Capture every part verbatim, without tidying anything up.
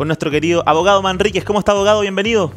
con nuestro querido abogado Manríquez. ¿Cómo está, abogado? Bienvenido.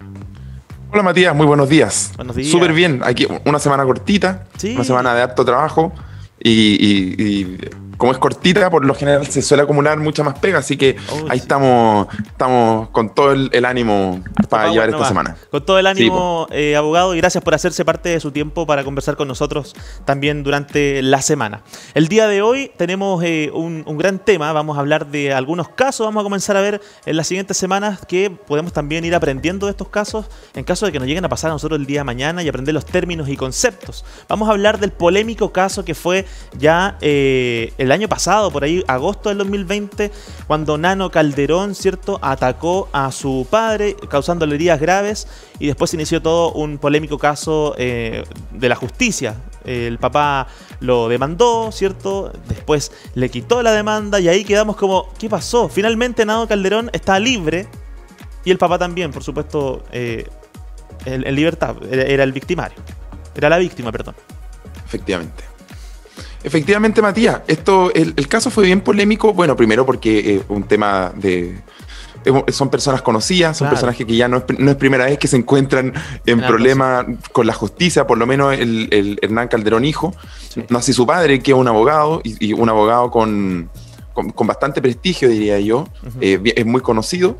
Hola Matías, muy buenos días. Buenos días. Súper bien, aquí una semana cortita, sí. Una semana de harto trabajo y, y, y como es cortita, por lo general se suele acumular mucha más pega, así que oh, ahí sí. estamos, estamos con todo el, el ánimo Harto para llevar esta nomás. semana. Con todo el ánimo, sí, eh, abogado, y gracias por hacerse parte de su tiempo para conversar con nosotros también durante la semana. El día de hoy tenemos eh, un, un gran tema, vamos a hablar de algunos casos, vamos a comenzar a ver en las siguientes semanas que podemos también ir aprendiendo de estos casos en caso de que nos lleguen a pasar a nosotros el día de mañana y aprender los términos y conceptos. Vamos a hablar del polémico caso que fue ya eh, el año pasado, por ahí agosto del dos mil veinte, cuando Nano Calderón, ¿cierto?, atacó a su padre, causándole heridas graves, y después se inició todo un polémico caso eh, de la justicia. El papá lo demandó, ¿cierto? Después le quitó la demanda y ahí quedamos como, ¿qué pasó? Finalmente Nano Calderón está libre y el papá también, por supuesto, eh, en, en libertad. Era, era el victimario. Era la víctima, perdón. Efectivamente. Efectivamente, Matías, esto, el, el caso fue bien polémico, bueno, primero porque es eh, un tema de... Son personas conocidas, son claro. personajes que ya no es, no es primera vez que se encuentran en problemas con la justicia, por lo menos el, el Hernán Calderón hijo, sí. no así su padre, que es un abogado, y, y un abogado con, con, con bastante prestigio, diría yo, uh-huh. eh, es muy conocido.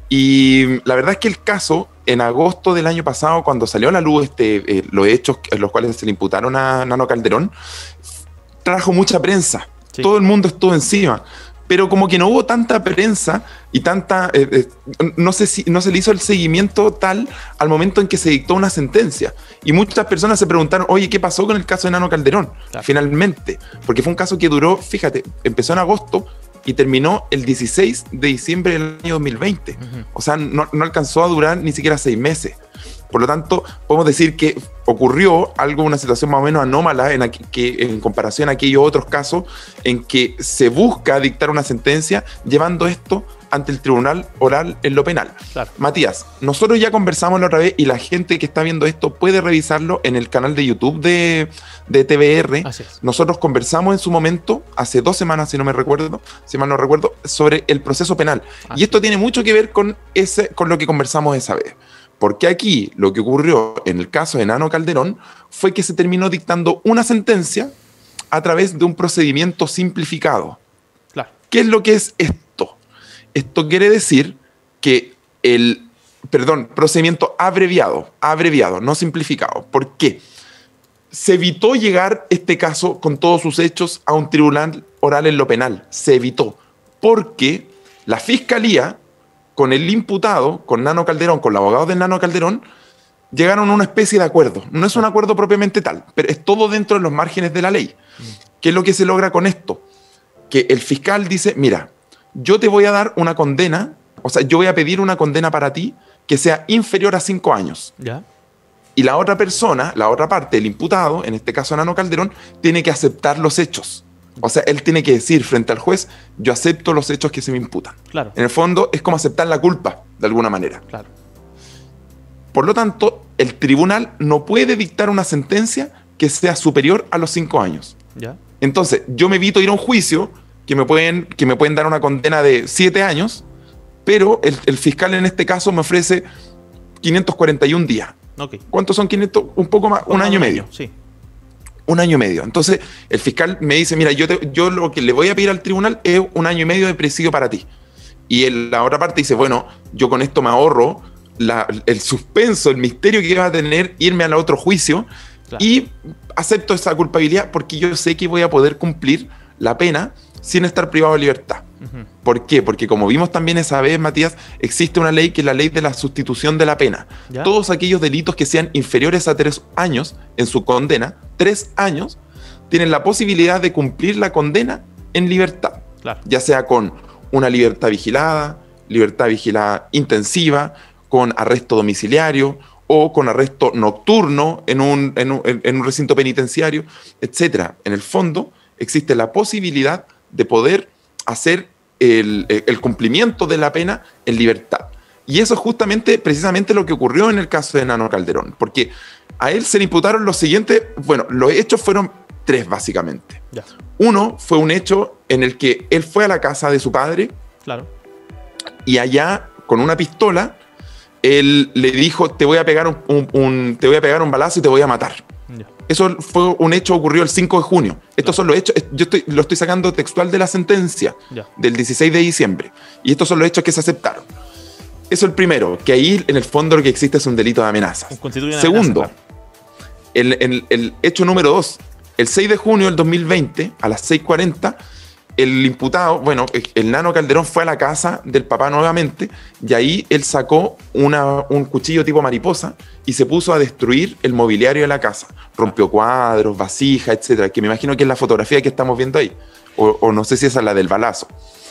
Y la verdad es que el caso, en agosto del año pasado, cuando salió a la luz este, eh, los hechos en los cuales se le imputaron a Nano Calderón, trajo mucha prensa, sí. todo el mundo estuvo encima, pero como que no hubo tanta prensa y tanta, eh, eh, no sé si no se le hizo el seguimiento tal al momento en que se dictó una sentencia, y muchas personas se preguntaron, oye, ¿qué pasó con el caso de Nano Calderón? Claro. Finalmente, porque fue un caso que duró, fíjate, empezó en agosto y terminó el dieciséis de diciembre del año dos mil veinte, uh-huh. o sea, no, no alcanzó a durar ni siquiera seis meses. Por lo tanto, podemos decir que ocurrió algo, una situación más o menos anómala en, aquí, que, en comparación a aquellos otros casos en que se busca dictar una sentencia llevando esto ante el tribunal oral en lo penal. Claro. Matías, nosotros ya conversamos la otra vez y la gente que está viendo esto puede revisarlo en el canal de YouTube de, de T V R. Así es. Nosotros conversamos en su momento, hace dos semanas, si no me recuerdo, si mal no recuerdo, sobre el proceso penal. Así y esto es. tiene mucho que ver con, ese, con lo que conversamos esa vez. Porque aquí lo que ocurrió en el caso de Nano Calderón fue que se terminó dictando una sentencia a través de un procedimiento simplificado. Claro. ¿Qué es lo que es esto? Esto quiere decir que el, perdón, procedimiento abreviado, abreviado, no simplificado. ¿Por qué? Se evitó llegar este caso con todos sus hechos a un tribunal oral en lo penal. Se evitó. Porque la fiscalía, con el imputado, con Nano Calderón, con los abogados de Nano Calderón, llegaron a una especie de acuerdo. No es un acuerdo propiamente tal, pero es todo dentro de los márgenes de la ley. ¿Qué es lo que se logra con esto? Que el fiscal dice, mira, yo te voy a dar una condena, o sea, yo voy a pedir una condena para ti que sea inferior a cinco años. ¿Ya? Y la otra persona, la otra parte, el imputado, en este caso Nano Calderón, tiene que aceptar los hechos. O sea, él tiene que decir frente al juez, yo acepto los hechos que se me imputan. Claro. En el fondo es como aceptar la culpa, de alguna manera. Claro. Por lo tanto, el tribunal no puede dictar una sentencia que sea superior a los cinco años. ¿Ya? Entonces, yo me evito ir a un juicio que me pueden, que me pueden dar una condena de siete años, pero el, el fiscal en este caso me ofrece quinientos cuarenta y un días. Okay. ¿Cuántos son quinientos? Un poco más, un, un año y medio. Sí. Un año y medio. Entonces, el fiscal me dice, mira, yo, te, yo lo que le voy a pedir al tribunal es un año y medio de presidio para ti. Y el, la otra parte dice, bueno, yo con esto me ahorro la, el suspenso, el misterio que va a tener irme al otro juicio, claro. y acepto esa culpabilidad porque yo sé que voy a poder cumplir la pena sin estar privado de libertad. Uh-huh. ¿Por qué? Porque como vimos también esa vez, Matías, existe una ley que es la ley de la sustitución de la pena. ¿Ya? Todos aquellos delitos que sean inferiores a tres años en su condena, tres años, tienen la posibilidad de cumplir la condena en libertad. Claro. Ya sea con una libertad vigilada, libertad vigilada intensiva, con arresto domiciliario o con arresto nocturno en un, en un, en un recinto penitenciario, etcétera. En el fondo, existe la posibilidad de poder hacer el, el cumplimiento de la pena en libertad. Y eso es justamente, precisamente lo que ocurrió en el caso de Nano Calderón, porque a él se le imputaron los siguientes, bueno, los hechos fueron tres básicamente. Ya. Uno fue un hecho en el que él fue a la casa de su padre, claro. y allá, con una pistola, él le dijo, te voy a pegar un, un, un, te voy a pegar un balazo y te voy a matar. Yeah. Eso fue un hecho, ocurrió el cinco de junio. Estos yeah. son los hechos, yo estoy, lo estoy sacando textual de la sentencia yeah. del dieciséis de diciembre. Y estos son los hechos que se aceptaron. Eso es el primero, que ahí en el fondo lo que existe es un delito de amenazas. Segundo, amenaza, claro. el, el, el hecho número dos, el seis de junio del dos mil veinte, a las seis cuarenta, el imputado, bueno, el Nano Calderón fue a la casa del papá nuevamente y ahí él sacó una, un cuchillo tipo mariposa y se puso a destruir el mobiliario de la casa. Rompió cuadros, vasijas, etcétera, que me imagino que es la fotografía que estamos viendo ahí. O, o no sé si esa es la del balazo.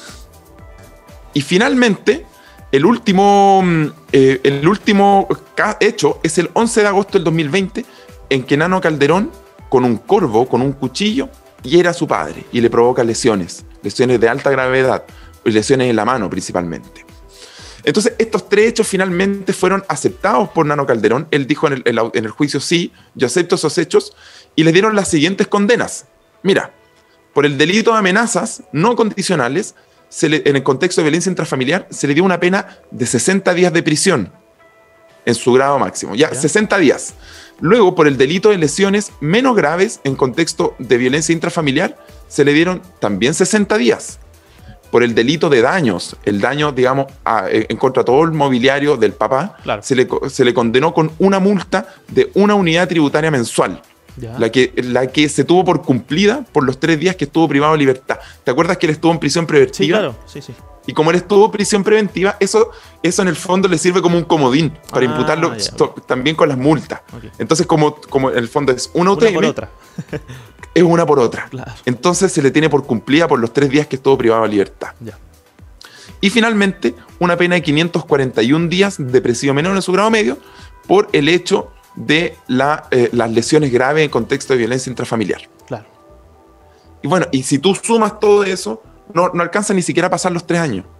Y finalmente, el último, eh, el último hecho es el once de agosto del dos mil veinte, en que Nano Calderón, con un corvo, con un cuchillo, hiera a su padre y le provoca lesiones, lesiones de alta gravedad, lesiones en la mano principalmente. Entonces, estos tres hechos finalmente fueron aceptados por Nano Calderón. Él dijo en el, en el juicio, sí, yo acepto esos hechos, y le dieron las siguientes condenas. Mira, por el delito de amenazas no condicionales, se le, en el contexto de violencia intrafamiliar, se le dio una pena de sesenta días de prisión en su grado máximo. Ya, ¿Ya? sesenta días. Luego, por el delito de lesiones menos graves en contexto de violencia intrafamiliar, se le dieron también sesenta días. Por el delito de daños, el daño, digamos, a, en contra de todo el mobiliario del papá, claro. se, le, se le condenó con una multa de una unidad tributaria mensual, la que, la que se tuvo por cumplida por los tres días que estuvo privado de libertad. ¿Te acuerdas que él estuvo en prisión preventiva? Sí, claro, sí, sí. Y como él estuvo en prisión preventiva, eso, eso en el fondo le sirve como un comodín para ah, imputarlo yeah, okay. también con las multas. Okay. Entonces, como, como en el fondo es una U T M, una por otra. es una por otra. Claro. Entonces se le tiene por cumplida por los tres días que estuvo privado de libertad. Yeah. Y finalmente, una pena de quinientos cuarenta y un días de presidio menor en su grado medio por el hecho de la, eh, las lesiones graves en contexto de violencia intrafamiliar. Claro. Y bueno, y si tú sumas todo eso, No, no alcanza ni siquiera a pasar los tres años.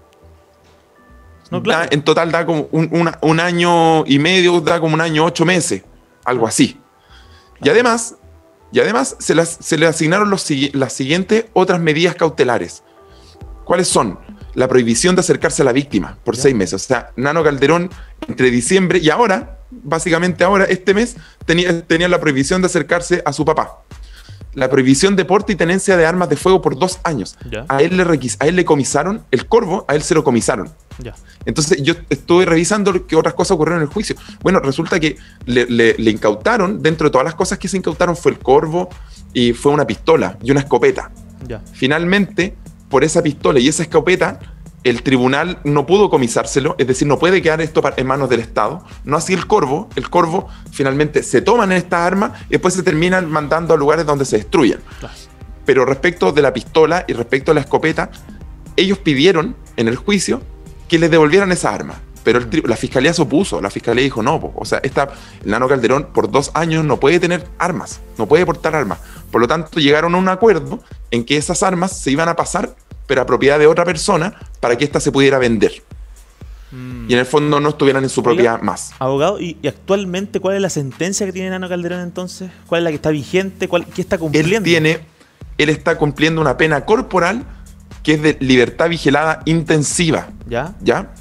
No, claro. da, en total da como un, una, un año y medio, da como un año, ocho meses, algo así. Claro. Y además, y además se, las, se le asignaron los, las siguientes otras medidas cautelares. ¿Cuáles son? La prohibición de acercarse a la víctima por ¿Ya? seis meses. O sea, Nano Calderón entre diciembre y ahora, básicamente ahora, este mes, tenía, tenía la prohibición de acercarse a su papá. La prohibición de porte y tenencia de armas de fuego por dos años. ¿Ya? A él le requis, a él le comisaron, el corvo, a él se lo comisaron. ¿Ya? Entonces yo estuve revisando qué otras cosas ocurrieron en el juicio. Bueno, resulta que le, le, le incautaron, dentro de todas las cosas que se incautaron fue el corvo y fue una pistola y una escopeta. ¿Ya? Finalmente, por esa pistola y esa escopeta, el tribunal no pudo comisárselo, es decir, no puede quedar esto en manos del Estado. No así el corvo. El corvo finalmente se toman estas armas y después se terminan mandando a lugares donde se destruyen. Claro. Pero respecto de la pistola y respecto a la escopeta, ellos pidieron en el juicio que les devolvieran esas armas. Pero el tri- la fiscalía se opuso. La fiscalía dijo no, po. O sea, esta, el Nano Calderón por dos años no puede tener armas, no puede portar armas. Por lo tanto, llegaron a un acuerdo en que esas armas se iban a pasar, pero a propiedad de otra persona, para que ésta se pudiera vender. Mm. Y en el fondo no estuvieran en su propiedad Oiga, más. Abogado, ¿y, ¿y actualmente cuál es la sentencia que tiene Nano Calderón entonces? ¿Cuál es la que está vigente? ¿Cuál, ¿Qué está cumpliendo? Él tiene, él está cumpliendo una pena corporal que es de libertad vigilada intensiva. ¿Ya? ¿Ya?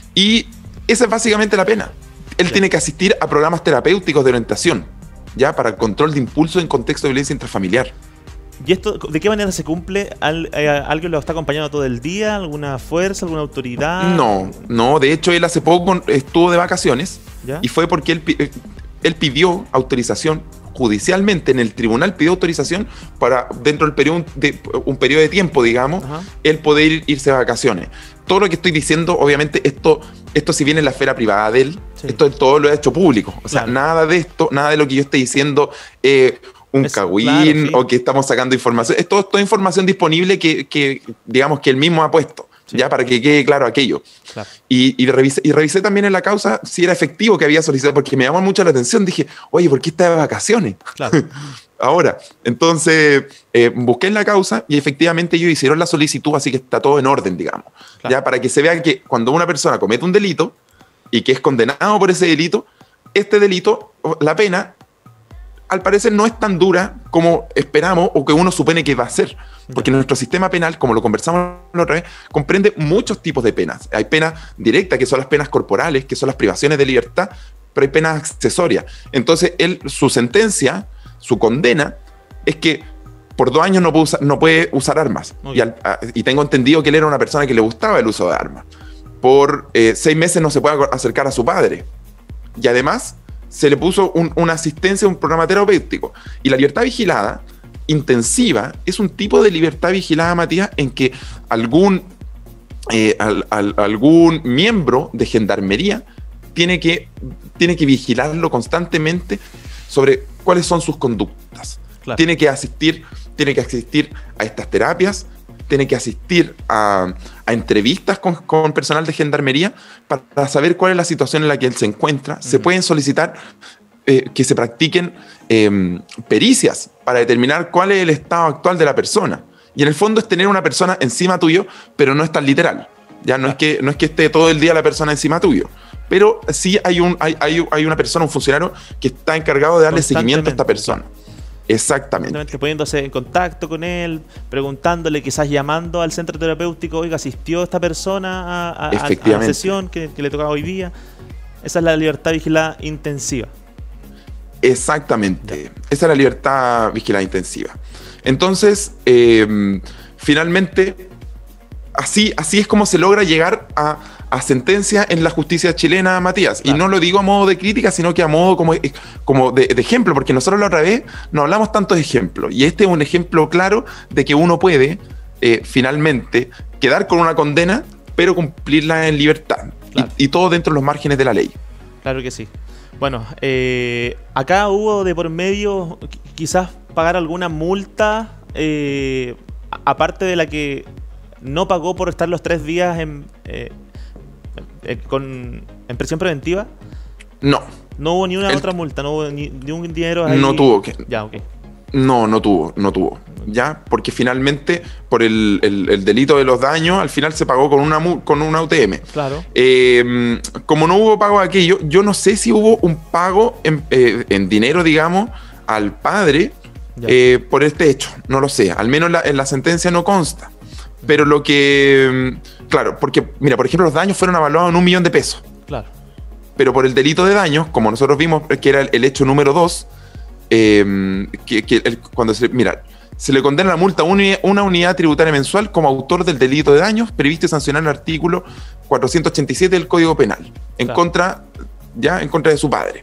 Y esa es básicamente la pena. Él ¿Ya? tiene que asistir a programas terapéuticos de orientación, ¿ya? Para control de impulso en contexto de violencia intrafamiliar. ¿Y esto de qué manera se cumple? ¿Al, eh, ¿Alguien lo está acompañando todo el día? ¿Alguna fuerza? ¿Alguna autoridad? No, no. De hecho, él hace poco estuvo de vacaciones. ¿Ya? Y fue porque él, él pidió autorización judicialmente, en el tribunal pidió autorización para, dentro del periodo de, un periodo de tiempo, digamos, Ajá. él poder ir, irse de vacaciones. Todo lo que estoy diciendo, obviamente, esto, esto si viene en la esfera privada de él, sí. esto todo lo ha hecho público. O sea, claro. nada de esto, nada de lo que yo esté diciendo... Eh, un es, cagüín claro, sí. o que estamos sacando información. Es todo, toda información disponible que, que, digamos, que él mismo ha puesto, sí. ya para que quede claro aquello. Claro. Y, y, revisé, y revisé también en la causa si era efectivo que había solicitado, porque me llamó mucho la atención. Dije, oye, ¿por qué está de vacaciones? Claro. Ahora, entonces, eh, busqué en la causa y efectivamente ellos hicieron la solicitud, así que está todo en orden, digamos. Claro. Ya para que se vea que cuando una persona comete un delito y que es condenado por ese delito, este delito, la pena... al parecer no es tan dura como esperamos o que uno supone que va a ser. Porque nuestro sistema penal, como lo conversamos la otra vez, comprende muchos tipos de penas. Hay penas directas, que son las penas corporales, que son las privaciones de libertad, pero hay penas accesorias. Entonces, él, su sentencia, su condena, es que por dos años no puede usar, no puede usar armas. Okay. Y, al, a, y tengo entendido que él era una persona que le gustaba el uso de armas. Por eh, seis meses no se puede acercar a su padre. Y además, se le puso un, una asistencia, un programa terapéutico. Y la libertad vigilada intensiva es un tipo de libertad vigilada, Matías, en que algún, eh, al, al, algún miembro de gendarmería tiene que, tiene que vigilarlo constantemente sobre cuáles son sus conductas. Claro. Tiene que asistir, tiene que asistir a estas terapias, tiene que asistir a, a entrevistas con, con personal de gendarmería para saber cuál es la situación en la que él se encuentra. Uh-huh. Se pueden solicitar eh, que se practiquen eh, pericias para determinar cuál es el estado actual de la persona. Y en el fondo es tener una persona encima tuyo, pero no es tan literal. Ya no, uh-huh. es que, no es que esté todo el día la persona encima tuyo. Pero sí hay, un, hay, hay, hay una persona, un funcionario, que está encargado de darle seguimiento a esta persona. Exactamente. Poniéndose en contacto con él, preguntándole, quizás llamando al centro terapéutico, oiga, ¿asistió esta persona a, a, a la sesión que, que le tocaba hoy día? Esa es la libertad vigilada intensiva. Exactamente. Esa es la libertad vigilada intensiva. Entonces, eh, finalmente, así, así es como se logra llegar a, a sentencia en la justicia chilena, Matías. Claro. Y no lo digo a modo de crítica, sino que a modo como, como de, de ejemplo, porque nosotros la otra vez no hablamos tanto de ejemplos. Y este es un ejemplo claro de que uno puede eh, finalmente quedar con una condena, pero cumplirla en libertad. Claro. Y, y todo dentro de los márgenes de la ley. Claro que sí. Bueno, eh, acá hubo de por medio quizás pagar alguna multa, eh, aparte de la que no pagó por estar los tres días en, eh, eh, con, en prisión preventiva. No. No hubo ni una El, otra multa, no hubo ni, ni un dinero ahí. No tuvo que. Ya, ok. No, no tuvo, no tuvo. Ya, porque finalmente, por el, el, el delito de los daños, al final se pagó con una, con una U T M. Claro. Eh, como no hubo pago de aquello, yo no sé si hubo un pago en, eh, en dinero, digamos, al padre eh, por este hecho. No lo sé. Al menos la, en la sentencia no consta. Pero lo que... Claro, porque, mira, por ejemplo, los daños fueron avalados en un millón de pesos. Claro. Pero por el delito de daños, como nosotros vimos que era el, el hecho número dos, eh, que, que el, cuando se... Mira, se le condena la multa a una, una unidad tributaria mensual como autor del delito de daños previsto y sancionado en el artículo cuatrocientos ochenta y siete del Código Penal, en claro. contra, ya, en contra de su padre.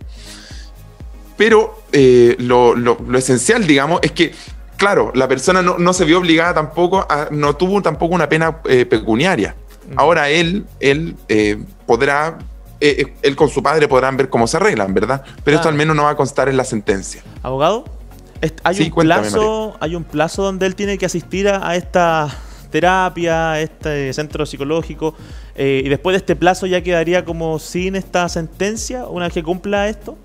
Pero eh, lo, lo, lo esencial, digamos, es que claro, la persona no, no se vio obligada tampoco, a, no tuvo tampoco una pena eh, pecuniaria. Ahora él, él eh, podrá, eh, él con su padre podrán ver cómo se arreglan, ¿verdad? Pero claro. esto al menos no va a constar en la sentencia. ¿Abogado? ¿Hay, sí, un plazo, ¿Hay un plazo donde él tiene que asistir a, a esta terapia, a este centro psicológico? Eh, y después de este plazo ya quedaría como sin esta sentencia, una vez que cumpla esto.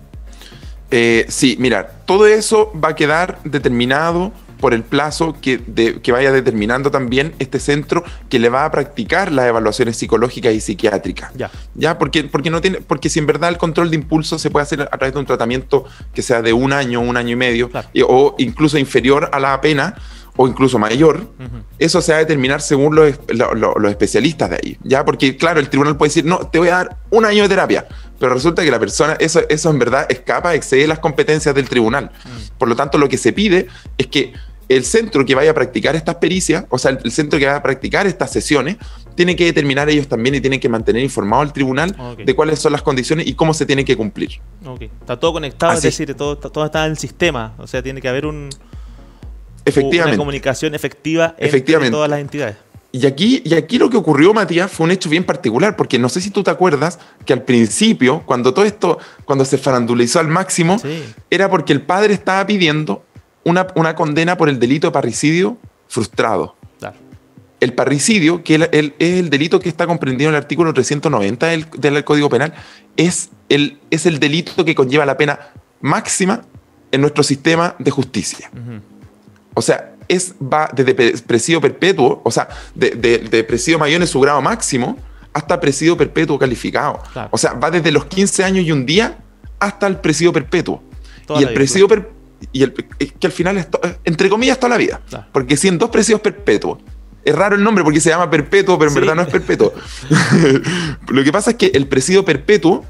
Eh, sí, mira, todo eso va a quedar determinado por el plazo que, de, que vaya determinando también este centro que le va a practicar las evaluaciones psicológicas y psiquiátricas. Ya. ¿Ya? Porque, porque, no tiene, porque si en verdad el control de impulso se puede hacer a través de un tratamiento que sea de un año, un año y medio, claro. y, o incluso inferior a la pena, o incluso mayor, uh-huh. eso se va a determinar según los, los, los especialistas de ahí, ¿ya? Porque, claro, el tribunal puede decir, no, te voy a dar un año de terapia, pero resulta que la persona, eso, eso en verdad escapa, excede las competencias del tribunal. Uh-huh. Por lo tanto, lo que se pide es que el centro que vaya a practicar estas pericias, o sea, el, el centro que vaya a practicar estas sesiones, tiene que determinar ellos también y tienen que mantener informado al tribunal okay. de cuáles son las condiciones y cómo se tiene que cumplir. Okay. Está todo conectado, Así. es decir, todo, todo está en el sistema, o sea, tiene que haber un... Efectivamente. Una comunicación efectiva entre todas las entidades. Y aquí, y aquí lo que ocurrió, Matías, fue un hecho bien particular, porque no sé si tú te acuerdas que al principio, cuando todo esto, cuando se farandulizó al máximo, sí. era porque el padre estaba pidiendo una, una condena por el delito de parricidio frustrado. Claro. El parricidio, que el, el, es el delito que está comprendido en el artículo trescientos noventa del, del Código Penal, es el, es el delito que conlleva la pena máxima en nuestro sistema de justicia. Uh-huh. O sea, es, va desde presidio perpetuo, o sea, de, de, de presidio mayor en su grado máximo, hasta presidio perpetuo calificado. Claro. O sea, va desde los quince años y un día hasta el presidio perpetuo. Toda y la el vida, presidio claro. per, y el, que al final es, to, entre comillas, toda la vida. Claro. Porque si en dos presidios perpetuos, es raro el nombre porque se llama perpetuo, pero en Sí. verdad no es perpetuo. Lo que pasa es que el presidio perpetuo,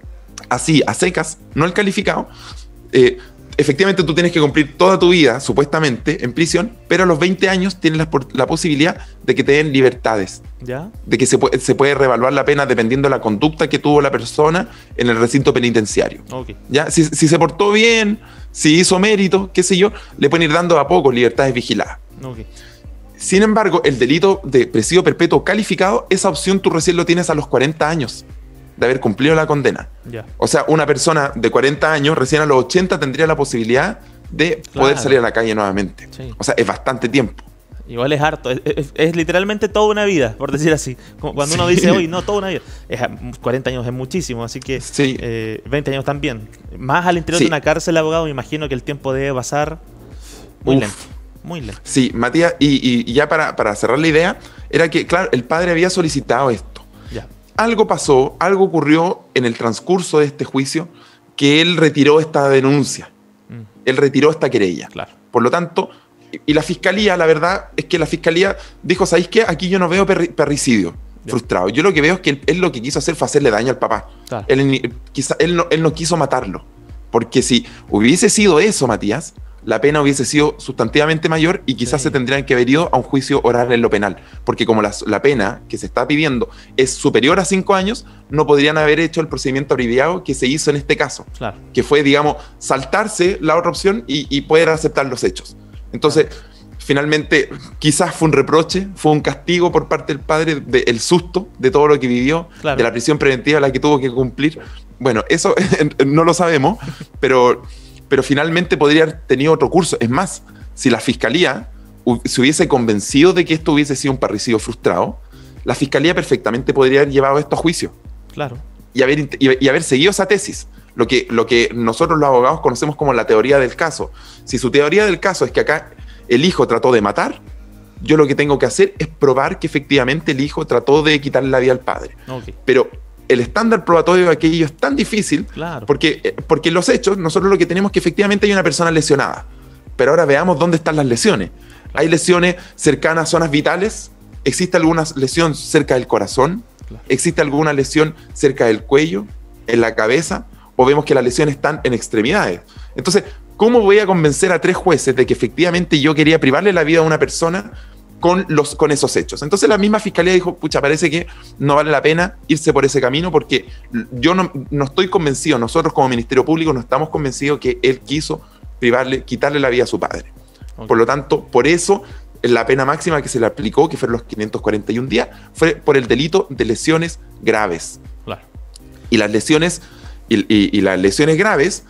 así, a secas, no el calificado, eh, efectivamente tú tienes que cumplir toda tu vida, supuestamente, en prisión, pero a los veinte años tienes la, la posibilidad de que te den libertades. ¿Ya? De que se puede, se puede reevaluar la pena dependiendo de la conducta que tuvo la persona en el recinto penitenciario. Ok. ¿Ya? Si, si se portó bien, si hizo mérito, qué sé yo, le pueden ir dando a poco libertades vigiladas. Ok. Sin embargo, el delito de presidio perpetuo calificado, esa opción tú recién lo tienes a los cuarenta años de haber cumplido la condena. Ya. O sea, una persona de cuarenta años, recién a los ochenta, tendría la posibilidad de Claro. poder salir a la calle nuevamente. Sí. O sea, es bastante tiempo. Igual es harto, es, es- es literalmente toda una vida, por decir así. Como cuando uno Sí. dice, hoy no, toda una vida. Es, cuarenta años es muchísimo, así que Sí. eh, veinte años también. Más al interior Sí. de una cárcel, abogado, me imagino que el tiempo debe pasar muy Uf. lento. Muy lento. Sí, Matías, y, y- y ya para, para cerrar la idea, era que, claro, el padre había solicitado esto. Ya. Algo pasó, algo ocurrió en el transcurso de este juicio que él retiró esta denuncia, Mm, él retiró esta querella. claro. Por lo tanto, y- y la fiscalía, la verdad es que la fiscalía dijo, ¿sabéis qué? Aquí yo no veo perri- parricidio Ya. frustrado. Yo lo que veo es que él, él lo que quiso hacer fue hacerle daño al papá. Claro. Él, ni- quizá, él, no, él no quiso matarlo. Porque si hubiese sido eso, Matías, la pena hubiese sido sustantivamente mayor y quizás Sí. se tendrían que haber ido a un juicio oral en lo penal. Porque como la, la pena que se está pidiendo es superior a cinco años, no podrían haber hecho el procedimiento abreviado que se hizo en este caso. Claro. Que fue, digamos, saltarse la otra opción y, y poder aceptar los hechos. Entonces, finalmente, quizás fue un reproche, fue un castigo por parte del padre del susto de todo lo que vivió, Claro. de la prisión preventiva a la que tuvo que cumplir. Bueno, eso no lo sabemos, pero, pero finalmente podría haber tenido otro curso. Es más, si la fiscalía hu- se hubiese convencido de que esto hubiese sido un parricidio frustrado, la fiscalía perfectamente podría haber llevado esto a juicio Claro. y haber, int- y, y haber seguido esa tesis. Lo que, lo que nosotros los abogados conocemos como la teoría del caso. Si su teoría del caso es que acá el hijo trató de matar, yo lo que tengo que hacer es probar que efectivamente el hijo trató de quitarle la vida al padre. Ok. Pero el estándar probatorio de aquello es tan difícil Claro. porque, eh, porque en los hechos nosotros lo que tenemos es que efectivamente hay una persona lesionada. Pero ahora veamos dónde están las lesiones. Hay lesiones cercanas a zonas vitales, existe alguna lesión cerca del corazón, Claro. existe alguna lesión cerca del cuello, en la cabeza, o vemos que las lesiones están en extremidades. Entonces, ¿cómo voy a convencer a tres jueces de que efectivamente yo quería privarle la vida a una persona con, los, con esos hechos? Entonces la misma fiscalía dijo, pucha, parece que no vale la pena irse por ese camino porque yo no, no estoy convencido, nosotros como Ministerio Público no estamos convencidos que él quiso privarle, quitarle la vida a su padre. Ok. Por lo tanto, por eso la pena máxima que se le aplicó, que fueron los quinientos cuarenta y un días, fue por el delito de lesiones graves. Claro. Y las lesiones, y, y- y las lesiones graves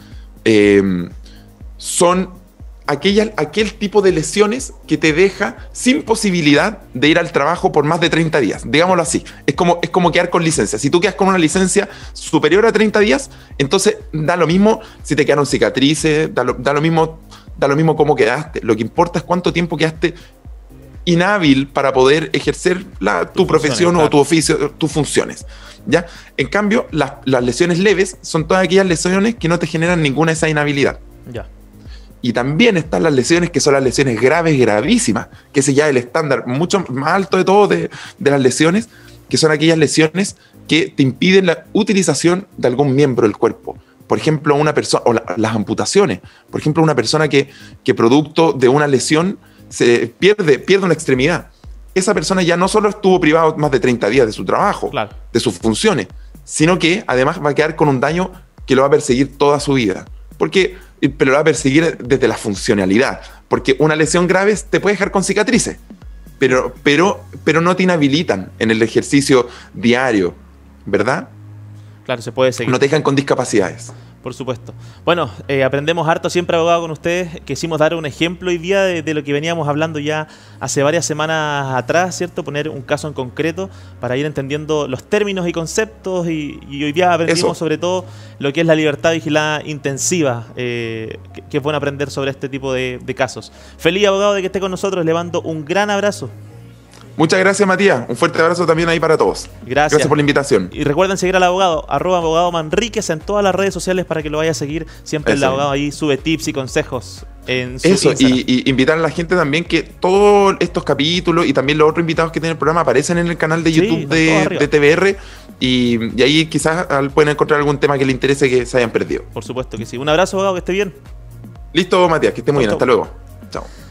eh, son aquellas, aquel tipo de lesiones que te deja sin posibilidad de ir al trabajo por más de treinta días. Digámoslo así. Es como, es como quedar con licencia. Si tú quedas con una licencia superior a treinta días, entonces da lo mismo si te quedaron cicatrices, da lo, da lo mismo, da lo mismo cómo quedaste. Lo que importa es cuánto tiempo quedaste inhábil para poder ejercer la, tu Tus profesión funciones, o tu oficio, tus funciones. ¿Ya? En cambio, las, las lesiones leves son todas aquellas lesiones que no te generan ninguna de esa inhabilidad. Ya. Y también están las lesiones que son las lesiones graves, gravísimas, que ese ya es el estándar mucho más alto de todo de, de las lesiones, que son aquellas lesiones que te impiden la utilización de algún miembro del cuerpo. Por ejemplo, una persona, o la- las amputaciones. Por ejemplo, una persona que, que producto de una lesión se pierde, pierde una extremidad. Esa persona ya no solo estuvo privado más de treinta días de su trabajo, Claro. de sus funciones, sino que además va a quedar con un daño que lo va a perseguir toda su vida. Porque, pero lo va a perseguir desde la funcionalidad. Porque una lesión grave te puede dejar con cicatrices, pero, pero, pero no te inhabilitan en el ejercicio diario, ¿verdad? Claro, se puede seguir. No te dejan con discapacidades. Por supuesto. Bueno, eh, aprendemos harto siempre, abogado, con ustedes. Quisimos dar un ejemplo hoy día de, de lo que veníamos hablando ya hace varias semanas atrás, ¿cierto? Poner un caso en concreto para ir entendiendo los términos y conceptos y, y hoy día aprendimos Eso. sobre todo lo que es la libertad vigilada intensiva, eh, que, que es bueno aprender sobre este tipo de, de casos. Feliz, abogado, de que esté con nosotros. Le mando un gran abrazo. Muchas gracias, Matías. Un fuerte abrazo también ahí para todos. Gracias. Gracias por la invitación. Y recuerden seguir al abogado, arroba abogado Manríquez en todas las redes sociales para que lo vaya a seguir. Siempre Eso. El abogado ahí sube tips y consejos en su Eso, Instagram. y, y invitar a la gente también que todos estos capítulos y también los otros invitados que tiene el programa aparecen en el canal de YouTube sí, de, de T V R y, y ahí quizás pueden encontrar algún tema que les interese que se hayan perdido. Por supuesto que sí. Un abrazo, abogado, que esté bien. Listo, Matías, que esté muy bien. Hasta luego. Chao.